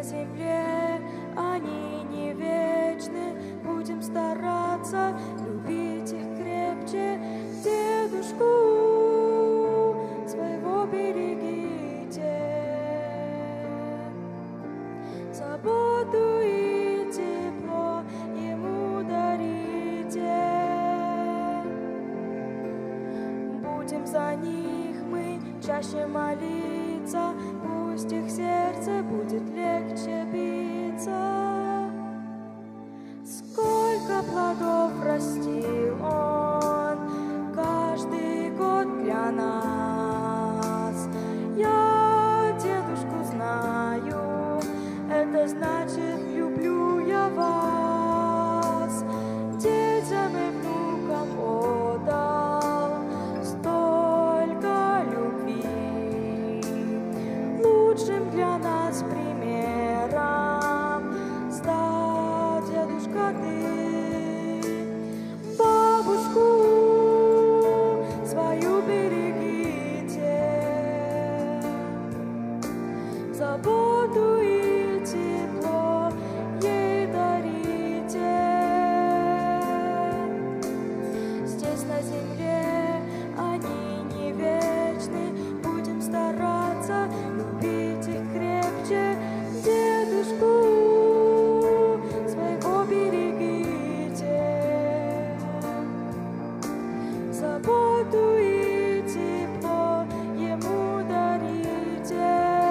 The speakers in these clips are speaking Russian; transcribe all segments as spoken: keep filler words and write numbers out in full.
земле, они не вечны. Будем стараться любить их крепче. Дедушку своего берегите, заботу и тепло ему дарите. Будем за них мы чаще молиться, пусть их сердце будет легче биться. Сколько плодов растил он каждый год для нас. Я дедушку знаю, это значит, люблю я вас. Детям и внукам отдал столько любви. Лучшим для нас примером стал дедушка ты. Бабушку свою берегите, заботу и тепло ей дарите. Здесь на земле они не вечны, будем стараться любить их крепче. Дедушку своего берегите, заботу и тепло ему дарите.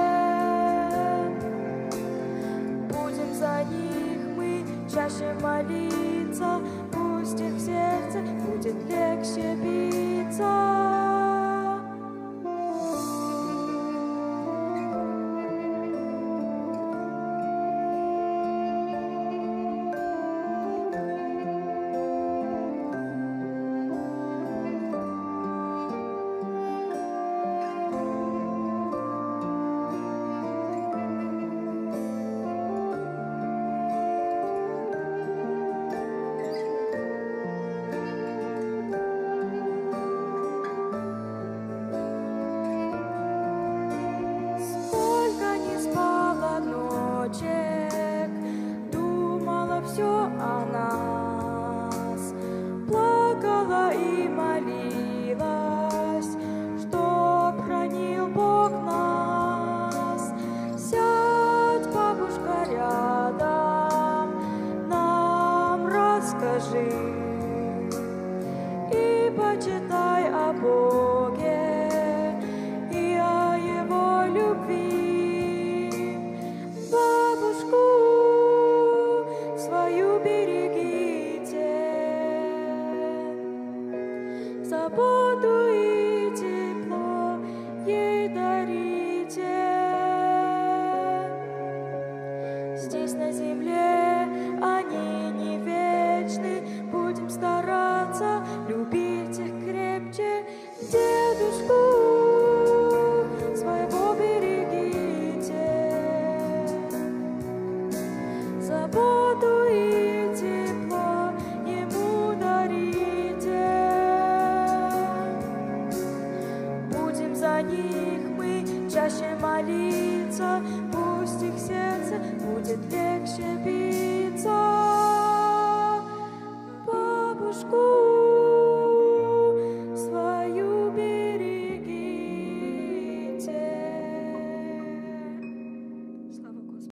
Будем за них мы чаще молиться, пусть их сердце будет легче биться. Думала все о нас, плакала и молилась, что хранил Бог нас. Сядь, бабушка, рядом, нам расскажи,